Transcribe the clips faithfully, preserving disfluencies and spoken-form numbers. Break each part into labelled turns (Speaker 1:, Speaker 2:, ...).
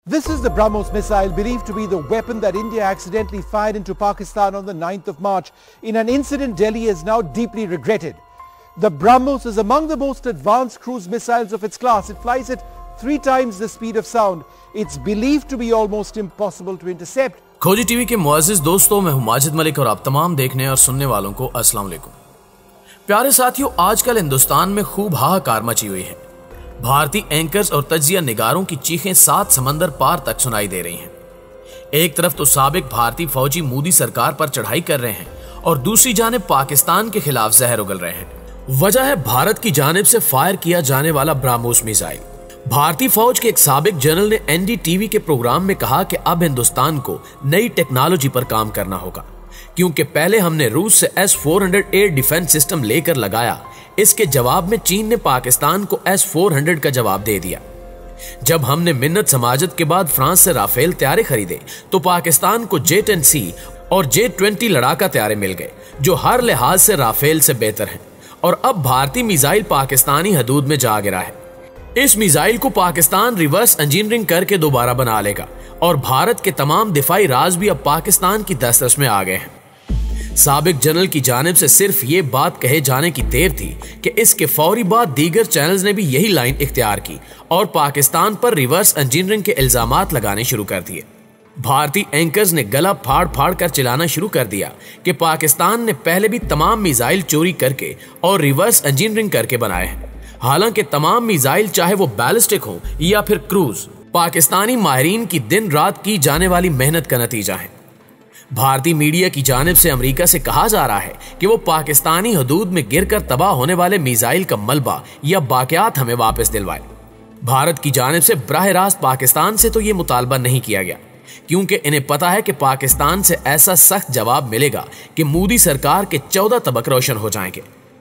Speaker 1: This is the BrahMos missile believed to be the weapon that India accidentally fired into Pakistan on the ninth of March in an incident Delhi has now deeply regretted. The BrahMos is among the most advanced cruise missiles of its class. It flies at three times the speed of sound. It's believed to be almost impossible to intercept.
Speaker 2: खोजी TV के मुअज़्ज़िज़ दोस्तों, मैं हूं माजिद मलिक और आप तमाम देखने और सुनने वालों को अस्सलाम वालेकुम। प्यारे साथियों, आजकल हिंदुस्तान में खूब हाहाकार मची हुई है। भारतीय एंकर्स और तज्जिया निगारों की चीखें सात समंदर पार तक सुनाई दे रही हैं। एक तरफ तो साबिक भारतीय फौजी मोदी सरकार पर चढ़ाई कर रहे हैं और दूसरी जानिब पाकिस्तान के खिलाफ जहर उगल रहे हैं। वजह है भारत की जानिब से फायर किया जाने वाला ब्राह्मोस मिसाइल। भारतीय फौज के एक साबिक जनरल ने एन डी टी वी के प्रोग्राम में कहा कि अब हिंदुस्तान को नई टेक्नोलॉजी पर काम करना होगा, क्योंकि पहले हमने रूस से S four hundred air defence system लेकर लगाया, इसके जवाब में चीन ने पाकिस्तान को एस फोर हंड्रेड का जवाब दे दिया। जब हमने मिन्नत समाजत के बाद फ्रांस से राफेल तैयारे खरीदे तो पाकिस्तान को जे टेन सी और जे ट्वेंटी लड़ाका तैयारे मिल गए, जो हर लिहाज से राफेल से बेहतर हैं। और अब भारतीय मिसाइल पाकिस्तानी हदूद में जा गिरा है। इस मिसाइल को पाकिस्तान रिवर्स इंजीनियरिंग करके दोबारा बना लेगा और भारत के तमाम दिफाई राज भी अब पाकिस्तान की दस्तरस में आ गए हैं। साबिक जनरल की जानिब से सिर्फ ये बात कहे जाने की देर थी कि इसके फौरी बाद दीगर चैनल्स ने भी यही लाइन इख्तियार की और पाकिस्तान पर रिवर्स इंजीनियरिंग के इल्जामात लगाने शुरू कर दिए। भारतीय एंकर्स ने गला फाड़ फाड़ कर चिल्लाना शुरू कर दिया कि पाकिस्तान ने पहले भी तमाम मिसाइल चोरी करके और रिवर्स इंजीनियरिंग करके बनाए हैं। हालांकि तमाम मिसाइल, चाहे वो बैलिस्टिक हो या फिर क्रूज, पाकिस्तानी माहिरीन की दिन रात की जाने वाली मेहनत का नतीजा है। भारतीय मीडिया की जानिब से अमेरिका से कहा जा रहा है कि वो पाकिस्तानी हदूद में गिरकर तबाह होने वाले मिसाइल का मलबा या बाकियात हमें वापस दिलवाए। भारत की जानिब से बराह रास्त पाकिस्तान से तो ये मुतालबा नहीं किया गया, क्योंकि इन्हें पता है कि पाकिस्तान से ऐसा सख्त जवाब मिलेगा कि मोदी सरकार के चौदह तबक रोशन हो जाएंगे।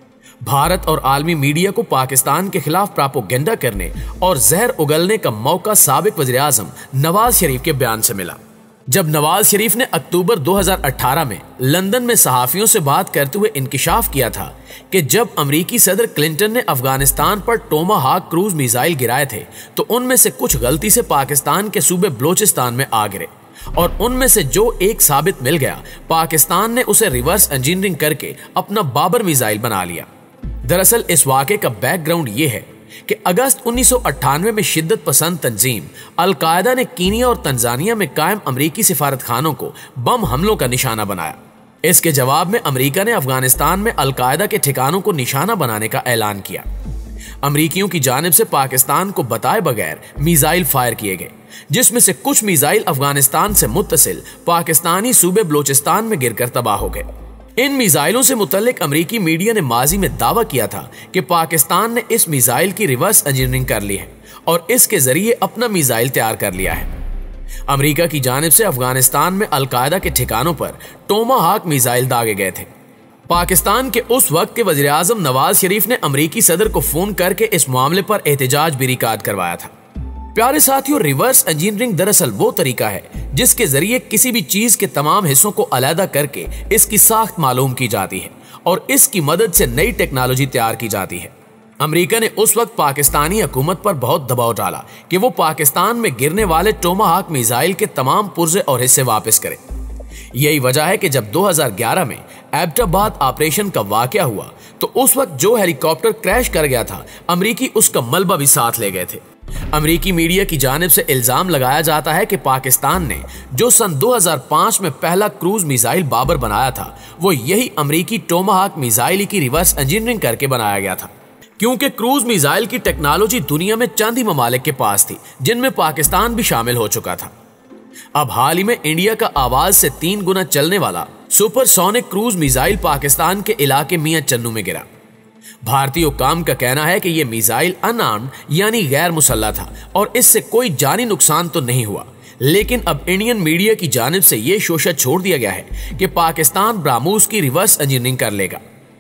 Speaker 2: भारत और आलमी मीडिया को पाकिस्तान के खिलाफ प्रोपेगेंडा करने और जहर उगलने का मौका साबिक वज़ीर आज़म नवाज शरीफ के बयान से मिला। जब नवाज शरीफ ने अक्टूबर दो हज़ार अठारह में लंदन में सहाफियों से बात करते हुए इंकिशाफ किया था कि जब अमेरिकी सदर क्लिंटन ने अफगानिस्तान पर टोमाहाक क्रूज मिसाइल गिराए थे तो उनमें से कुछ गलती से पाकिस्तान के सूबे बलोचिस्तान में आ गिरे और उनमें से जो एक साबित मिल गया, पाकिस्तान ने उसे रिवर्स इंजीनियरिंग करके अपना बाबर मिसाइल बना लिया। दरअसल इस वाक़े का बैकग्राउंड ये है कि अगस्त उन्नीस सौ अट्ठानवे में शिद्दत पसंद तंजीम अल-कायदा ने कीनिया और तंजानिया में कायम अमरीकी सिफारत खानों को बम हमलों का निशाना बनाया। इसके जवाब में अमरीका ने अफगानिस्तान में अल-कायदा के ठिकानों को निशाना बनाने का ऐलान किया। अमरीकियों की जानिब से पाकिस्तान को बताए बगैर मिसाइल फायर किए गए, जिसमें से कुछ मिसाइल अफगानिस्तान से मुत्तसिल पाकिस्तानी सूबे बलोचिस्तान में गिरकर तबाह हो गए। इन मिसाइलों से मुतल्लिक अमरीकी मीडिया ने माजी में दावा किया था कि पाकिस्तान ने इस मिसाइल की रिवर्स इंजीनियरिंग कर ली है और इसके जरिए अपना मिसाइल तैयार कर लिया है। अमरीका की जानिब से अफगानिस्तान में अल-कायदा के ठिकानों पर टोमाहाक मिसाइल दागे गए थे। पाकिस्तान के उस वक्त के वज़ीर आज़म नवाज शरीफ ने अमरीकी सदर को फोन करके इस मामले पर एहतजाज भी रिकॉर्ड करवाया था। प्यारे साथियों, रिवर्स इंजीनियरिंग दरअसल वो तरीका है जिसके जरिए किसी भी चीज के तमाम हिस्सों को अलहदा करके इसकी साख्त मालूम की जाती है और इसकी मदद से नई टेक्नोलॉजी तैयार की जाती है। अमेरिका ने उस वक्त पाकिस्तानी हुकूमत पर बहुत दबाव डाला कि वो पाकिस्तान में गिरने वाले टोमाहाक मिसाइल के तमाम पुर्जे और हिस्से वापस करे। यही वजह है कि जब दो हज़ार ग्यारह में एबटाबाद ऑपरेशन का वाकया हुआ तो उस वक्त जो हेलीकॉप्टर क्रैश कर गया था, अमरीकी उसका मलबा भी साथ ले गए थे। अमरीकी मीडिया की जानिब से इल्जाम लगाया जाता है कि पाकिस्तान ने जो सन दो हज़ार पाँच में पहला क्रूज मिसाइल बाबर बनाया था, वो यही अमरीकी टोमाहाक मिसाइल की रिवर्स इंजीनियरिंग करके बनाया गया था, क्योंकि क्रूज मिसाइल की टेक्नोलॉजी दुनिया में चंद ही ममालिक के पास थी, जिनमें पाकिस्तान भी शामिल हो चुका था। अब हाल ही में इंडिया का आवाज से तीन गुना चलने वाला सुपरसोनिक क्रूज मिसाइल पाकिस्तान के इलाके मियां चन्नू में गिरा। भारतीय हुक्काम का कहना है कि यह मिसाइल अनआर्म्ड यानी गैर मुसल्लह था और इससे कोई जानी नुकसान तो नहीं हुआ, लेकिन अब इंडियन मीडिया की जानिब से यह शोशा छोड़ दिया गया है कि पाकिस्तान ब्राह्मोस की रिवर्स इंजीनियरिंग कर लेगा।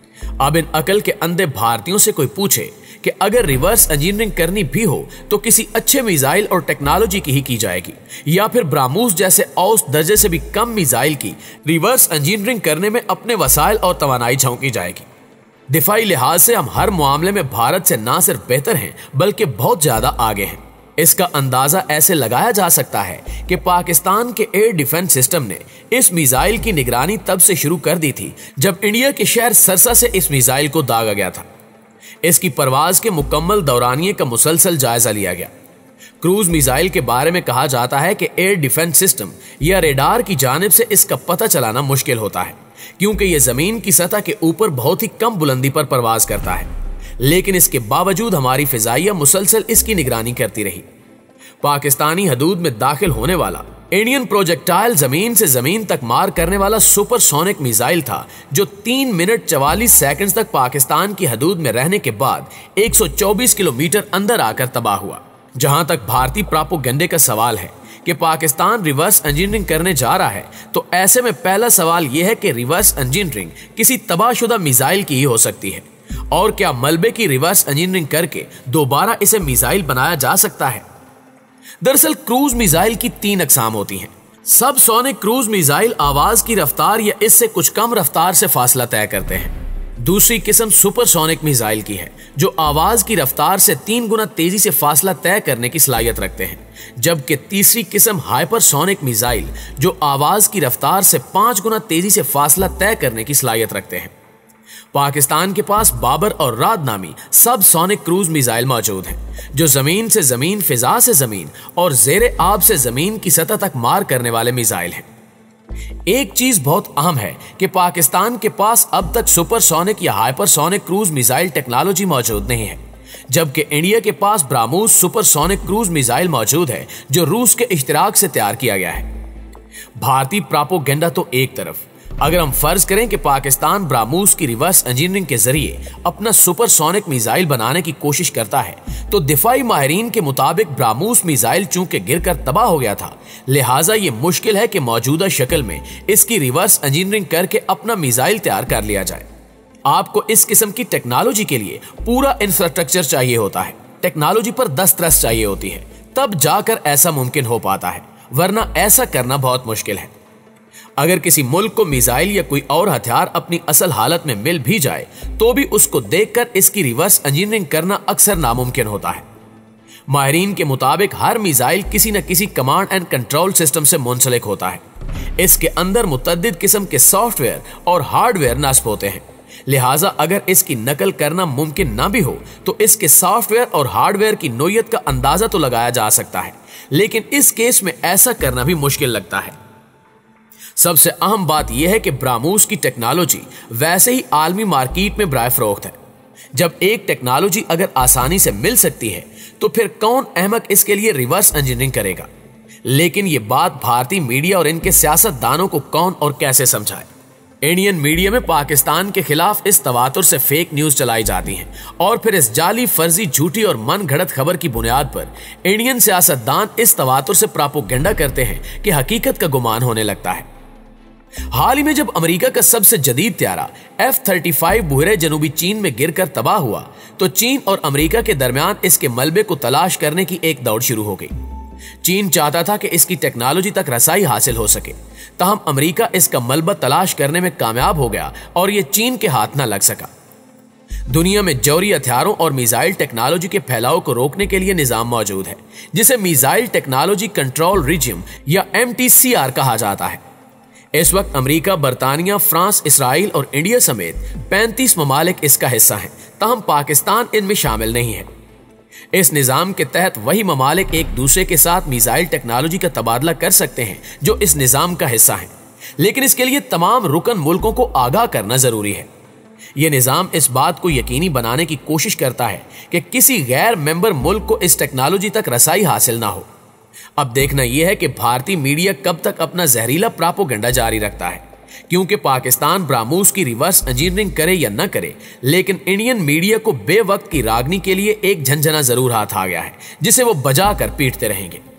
Speaker 2: अब इन अकल के अंधे भारतीयों से कोई पूछे कि अगर रिवर्स इंजीनियरिंग करनी भी हो तो किसी अच्छे मिसाइल और टेक्नोलॉजी की ही की जाएगी, या फिर ब्राह्मोस जैसे औस दर्जे से भी कम मिसाइल की रिवर्स इंजीनियरिंग करने में अपने वसाइल और तवानाई झोंकी जाएगी। दिफाई लिहाज से हम हर मामले में भारत से ना सिर्फ बेहतर हैं बल्कि बहुत ज्यादा आगे हैं। اس کا اندازہ ایسے لگایا جا سکتا ہے کہ پاکستان کے ایئر ڈیفنس سسٹم نے اس میزائل کی نگرانی تب سے شروع کر دی تھی جب انڈیا کے شہر سرسا سے اس میزائل کو داغا گیا تھا۔ اس کی پرواز کے مکمل دورانیے کا مسلسل جائزہ لیا گیا۔ کروز میزائل کے بارے میں کہا جاتا ہے کہ ایئر ڈیفنس سسٹم یا ریڈار کی جانب سے اس کا پتہ چلانا مشکل ہوتا ہے کیونکہ یہ زمین کی سطح کے اوپر بہت ہی کم بلندی پر پرواز کرتا ہے، لیکن اس کے باوجود ہماری فضائیہ مسلسل اس کی نگرانی کرتی رہی۔ پاکستانی حدود میں داخل ہونے والا انڈین پروجیکٹائل زمین سے زمین تک مار کرنے والا سپر سونک میزائل تھا جو تین منٹ چوالیس سیکنڈ تک پاکستان کی حدود میں رہنے کے بعد ایک سو چوبیس کلومیٹر اندر آ کر تباہ ہوا۔ جہاں تک بھارتی پراپوگنڈے کا سوال ہے کہ پاکستان ریورس انجینئرنگ کرنے جا رہا ہے، تو ایسے میں پہلا سوال یہ ہے کہ ریورس انجینئرنگ کسی تباہ شدہ میزائل کی ہی ہو سکتی ہے، اور کیا ملبے کی ریورس انجینئرنگ کر کے دوبارہ اسے میزائل بنایا جا سکتا ہے؟ دراصل کروز میزائل کی تین اقسام ہوتی ہیں۔ سب سونک کروز میزائل آواز کی رفتار یا اس سے کچھ کم رفتار سے فاصلہ طے کرتے ہیں۔ دوسری قسم سپر سونک میزائل کی ہے جو آواز کی رفتار سے تین گنا تیزی سے فاصلہ طے کرنے کی صلاحیت رکھتے ہیں، جبکہ تیسری قسم ہائپر سونک میزائل جو آواز کی رفتار سے پانچ گنا تیزی سے فاصلہ طے کرنے کی صلاحیت رکھتے ہیں۔ پاکستان کے پاس بابر اور راد نامی سب سونک کروز میزائل موجود ہیں جو زمین سے زمین، فضا سے زمین اور زیر آب سے زمین کی سطح تک مار کرنے والے میزائل ہیں۔ ایک چیز بہت اہم ہے کہ پاکستان کے پاس اب تک سپر سونک یا hypersonic cruise missile technology موجود نہیں ہے، جبکہ انڈیا کے پاس BrahMos supersonic cruise missile موجود ہے جو روس کے اشتراک سے تیار کیا گیا ہے۔ بھارتی پراپوگنڈا تو ایک طرف، اگر ہم فرض کریں کہ پاکستان براموس کی ریورس انجینئرنگ کے ذریعے اپنا سپر سونک میزائل بنانے کی کوشش کرتا ہے، تو دفاعی ماہرین کے مطابق براموس میزائل چونکہ گر کر تباہ ہو گیا تھا، لہٰذا یہ مشکل ہے کہ موجودہ شکل میں اس کی ریورس انجینئرنگ کر کے اپنا میزائل تیار کر لیا جائے۔ آپ کو اس قسم کی ٹیکنالوجی کے لیے پورا انفراسٹرکچر چاہیے ہوتا ہے، ٹیکنالوجی پر دسترس چاہیے ہوتی ہے، تب جا کر ایسا ممکن ہو پاتا ہے، ورنہ ایسا کرنا بہت مشکل ہے۔ اگر کسی ملک کو میزائل یا کوئی اور ہتھیار اپنی اصل حالت میں مل بھی جائے تو بھی اس کو دیکھ کر اس کی ریورس انجینئرنگ کرنا اکثر ناممکن ہوتا ہے۔ ماہرین کے مطابق ہر میزائل کسی نہ کسی کمانڈ اینڈ کنٹرول سسٹم سے منسلک ہوتا ہے۔ اس کے اندر متعدد قسم کے سافٹ ویئر اور ہارڈ ویئر نصب ہوتے ہیں، لہٰذا اگر اس کی نقل کرنا ممکن نہ بھی ہو تو اس کے سافٹ ویئر اور ہارڈ ویئر کی نوعیت کا اندازہ تو لگایا جا سکتا ہے، لیکن اس کیس میں ایسا کرنا بھی مشکل لگتا ہے۔ سب سے اہم بات یہ ہے کہ براموس کی ٹیکنالوجی ویسے ہی عالمی مارکیٹ میں برائے فروخت ہے۔ جب ایک ٹیکنالوجی اگر آسانی سے مل سکتی ہے تو پھر کون احمق اس کے لیے ریورس انجینئرنگ کرے گا؟ لیکن یہ بات بھارتی میڈیا اور ان کے سیاست دانوں کو کون اور کیسے سمجھائے؟ انڈین میڈیا میں پاکستان کے خلاف اس تواتر سے فیک نیوز چلائی جاتی ہیں اور پھر اس جعلی، فرضی، جھوٹی اور من گھڑت خبر کی بنیاد پر انڈین سیاست دان اس تواتر سے پراپوگنڈا کرتے ہیں کہ حقیقت کا گمان ہونے لگتا ہے۔ حال ہی میں جب امریکہ کا سب سے جدید طیارہ ایف تھرٹی فائیو بحیرہ جنوبی چین میں گر کر تباہ ہوا تو چین اور امریکہ کے درمیان اس کے ملبے کو تلاش کرنے کی ایک دوڑ شروع ہو گئی۔ چین چاہتا تھا کہ اس کی ٹیکنالوجی تک رسائی حاصل ہو سکے، تاہم امریکہ اس کا ملبہ تلاش کرنے میں کامیاب ہو گیا اور یہ چین کے ہاتھ نہ لگ سکا۔ دنیا میں جوہری ہتھیاروں اور میزائل ٹیکنالوجی کے پھیلاؤ کو روکنے کے لیے نظام موجود ہے جسے میزائل ٹیکنالوجی کنٹرول ریجیم یا ایم ٹی سی آر کہا جاتا ہے۔ اس وقت امریکہ، برطانیہ، فرانس، اسرائیل اور انڈیا سمیت پینتیس ممالک اس کا حصہ ہیں، تاہم پاکستان ان میں شامل نہیں ہے۔ اس نظام کے تحت وہی ممالک ایک دوسرے کے ساتھ میزائل ٹیکنالوجی کا تبادلہ کر سکتے ہیں جو اس نظام کا حصہ ہیں، لیکن اس کے لیے تمام رکن ملکوں کو آگاہ کرنا ضروری ہے۔ یہ نظام اس بات کو یقینی بنانے کی کوشش کرتا ہے کہ کسی غیر ممبر ملک کو اس ٹیکنالوجی تک رسائی حاصل نہ ہو۔ اب دیکھنا یہ ہے کہ بھارتی میڈیا کب تک اپنا زہریلا پراپوگنڈا جاری رکھتا ہے، کیونکہ پاکستان براموس کی ریورس انجینئرنگ کرے یا نہ کرے، لیکن انڈین میڈیا کو بے وقت کی راگنی کے لیے ایک جھنجھنا ضرور ہاتھ آ گیا ہے جسے وہ بجا کر پیٹتے رہیں گے۔